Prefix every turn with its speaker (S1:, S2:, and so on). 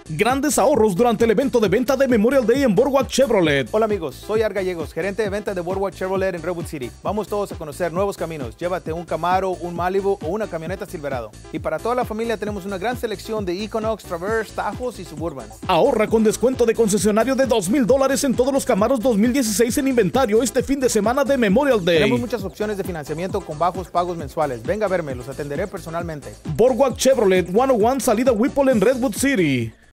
S1: Grandes ahorros durante el evento de venta de Memorial Day en Boardwalk Chevrolet.
S2: Hola amigos, soy Ar Gallegos, gerente de venta de Boardwalk Chevrolet en Redwood City. Vamos todos a conocer nuevos caminos. Llévate un Camaro, un Malibu o una camioneta Silverado. Y para toda la familia tenemos una gran selección de Equinox, Traverse, Tajos y Suburban.
S1: Ahorra con descuento de concesionario de $2,000 en todos los Camaros 2016 en inventario este fin de semana de Memorial Day.
S2: Tenemos muchas opciones de financiamiento con bajos pagos mensuales. Venga a verme, los atenderé personalmente.
S1: Boardwalk Chevrolet 101 salida Whipple en Redwood City.